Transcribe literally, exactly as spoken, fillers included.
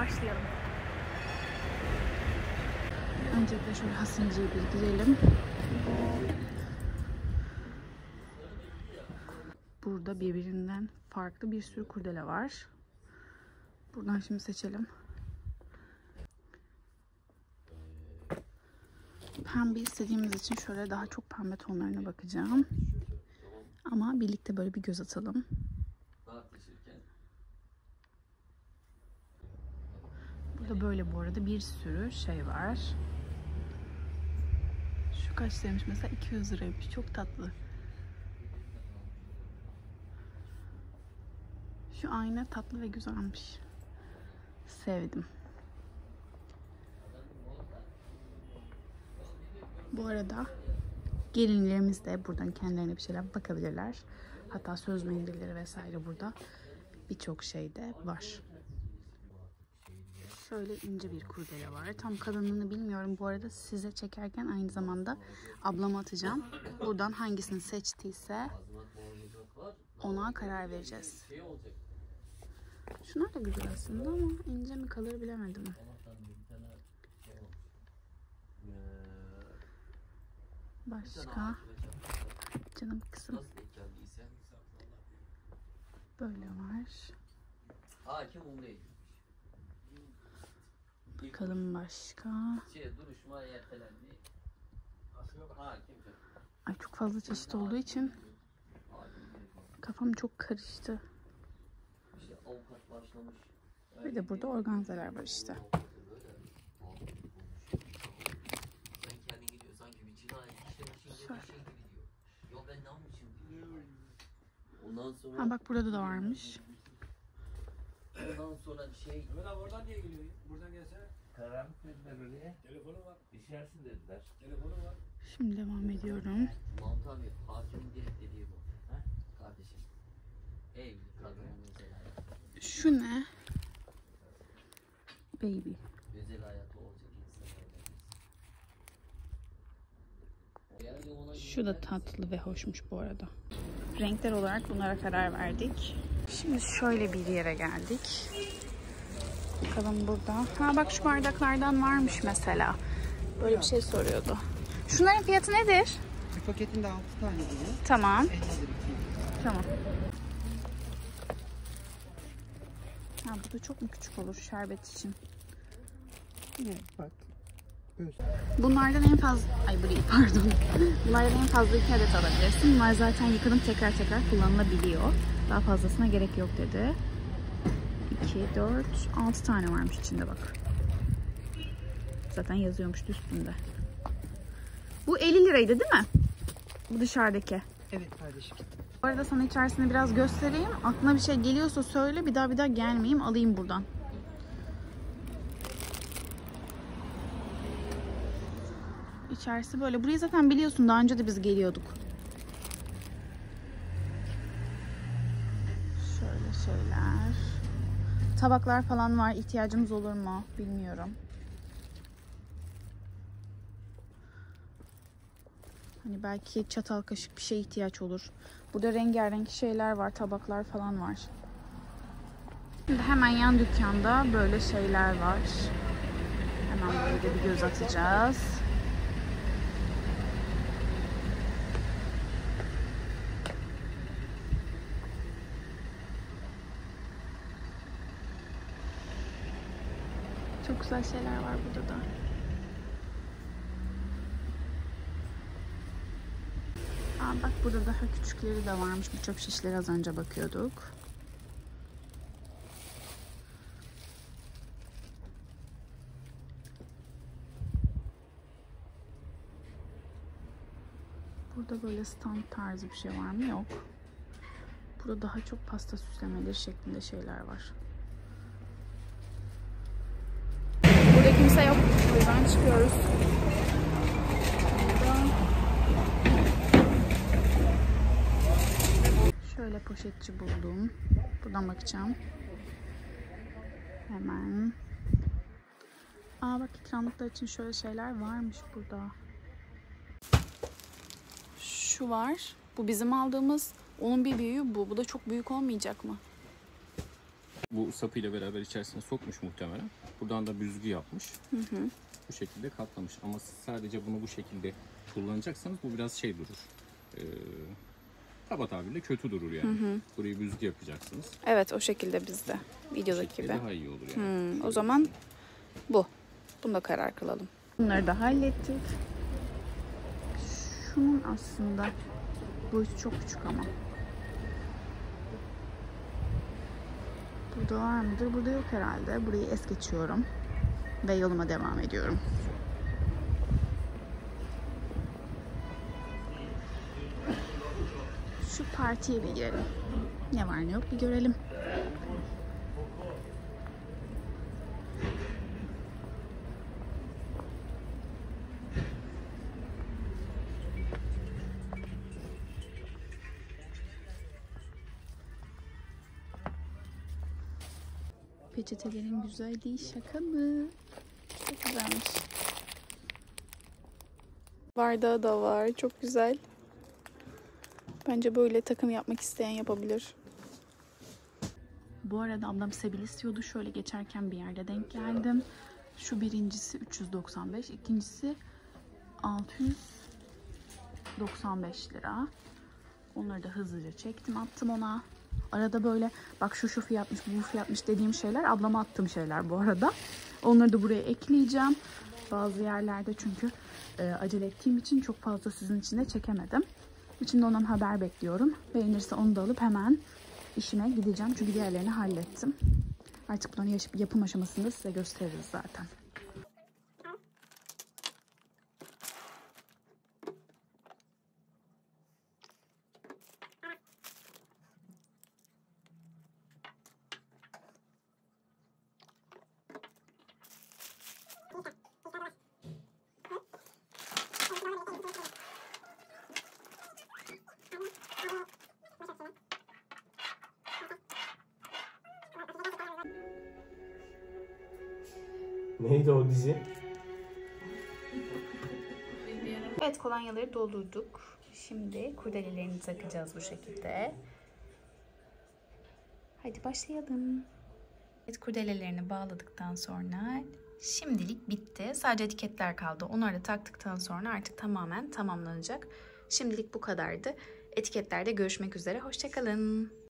başlayalım. Öncelikle şöyle Hasıncı'yı bir girelim. Burada birbirinden farklı bir sürü kurdele var. Buradan şimdi seçelim. Pembe istediğimiz için şöyle daha çok pembe tonlarına bakacağım. Ama birlikte böyle bir göz atalım. Burada böyle bu arada bir sürü şey var. Şu kaç demiş mesela? iki yüz liraymış. Çok tatlı. Şu ayna tatlı ve güzelmiş. Sevdim. Bu arada gelinlerimiz de buradan kendilerine bir şeyler bakabilirler. Hatta söz mendilleri vesaire burada birçok şey de var. Şöyle ince bir kurdele var. Tam kalınlığını bilmiyorum. Bu arada size çekerken aynı zamanda ablama atacağım. Buradan hangisini seçtiyse ona karar vereceğiz. Şunlar da güzel aslında ama ince mi kalır bilemedim. Başka? Canım kızım. Böyle var. Bakalım başka. Ay çok fazla çeşit olduğu için kafam çok karıştı. Bir de burada organzalar var işte. Ha bak burada da varmış. Ondan sonra şey... Mehmet abi oradan niye geliyor? Buradan gelsene. Karanlık dediler oraya. Telefonu var. İçersin dediler. Telefonu var. Şimdi devam ediyorum. Mahmut abi, hakimin direkt dediği bu. Ha? Kardeşim. Evli kadın mesela. Şu ne? Baby. Özel hayatı olacak insanlar. Şu da tatlı ve hoşmuş bu arada. Renkler olarak bunlara karar verdik. Şimdi şöyle bir yere geldik. Bakalım burada. Ha bak şu bardaklardan varmış mesela. Böyle bir şey soruyordu. Şunların fiyatı nedir? Bir paketinde altı tane geliyor. Tamam. Tamam. Ha bu da çok mu küçük olur şerbet için? Evet bak. Öz. Bunlardan en fazla... Ay bu değil pardon. Bunlardan en fazla iki adet alabilirsin. Bunlar zaten yıkanıp tekrar tekrar kullanılabiliyor. Daha fazlasına gerek yok dedi. iki, dört, altı tane varmış içinde bak. Zaten yazıyormuş üstünde. Bu elli liraydı değil mi? Bu dışarıdaki. Evet kardeşim. Bu arada sana içerisini biraz göstereyim. Aklına bir şey geliyorsa söyle. Bir daha bir daha gelmeyeyim. Alayım buradan. İçerisi böyle. Burayı zaten biliyorsun. Daha önce de biz geliyorduk. Şöyle şeyler. Tabaklar falan var. İhtiyacımız olur mu? Bilmiyorum. Hani belki çatal kaşık bir şeye ihtiyaç olur. Burada rengarenk şeyler var. Tabaklar falan var. Şimdi hemen yan dükkanda böyle şeyler var. Hemen böyle de bir göz atacağız. Çok güzel şeyler var burada da. Aa, bak burada daha küçükleri de varmış. Bu çöp şişleri az önce bakıyorduk. Burada böyle stand tarzı bir şey var mı? Yok. Burada daha çok pasta süslemeleri şeklinde şeyler var. Burada kimse yok. Buradan çıkıyoruz. Şöyle poşetçi buldum. Buradan bakacağım. Hemen. Aa bak ikramlıklar için şöyle şeyler varmış burada. Şu var. Bu bizim aldığımız. Onun bir büyüğü bu. Bu da çok büyük olmayacak mı? Bu sapıyla beraber içerisine sokmuş muhtemelen. Buradan da büzgü yapmış. Hı hı. Bu şekilde katlamış. Ama siz sadece bunu bu şekilde kullanacaksanız bu biraz şey durur. Ee, kaba tabirle kötü durur yani. Hı hı. Burayı büzgü yapacaksınız. Evet, o şekilde bizde. Bu Videodaki şekilde gibi. daha iyi olur yani. Hmm, o zaman bu. Bunda karar kılalım. Bunları da hallettik. Şunun aslında boyutu çok küçük ama. Burada var mıdır? Burada yok herhalde. Burayı es geçiyorum. Ve yoluma devam ediyorum. Şu partiye bir girelim. Ne var ne yok bir görelim. Peçetelerin güzelliği şaka mı? Çok güzelmiş. Bardağı da var. Çok güzel. Bence böyle takım yapmak isteyen yapabilir. Bu arada ablam sebil istiyordu. Şöyle geçerken bir yerde denk geldim. Şu birincisi üç yüz doksan beş. İkincisi altı yüz doksan beş lira. Onları da hızlıca çektim. Attım ona. Arada böyle bak şu şu fiyatmış, bu fiyatmış dediğim şeyler ablama attığım şeyler bu arada. Onları da buraya ekleyeceğim. Bazı yerlerde çünkü e, acele ettiğim için çok fazla sizin için de çekemedim. Şimdi ondan haber bekliyorum. Beğenirse onu da alıp hemen işime gideceğim. Çünkü diğerlerini hallettim. Artık bunların yapım aşamasında size gösteririz zaten. Neydi o dizi? Evet, kolonyaları doldurduk. Şimdi kurdelelerini takacağız bu şekilde. Hadi başlayalım. Evet, kurdelelerini bağladıktan sonra şimdilik bitti. Sadece etiketler kaldı. Onları da taktıktan sonra artık tamamen tamamlanacak. Şimdilik bu kadardı. Etiketlerde görüşmek üzere. Hoşça kalın.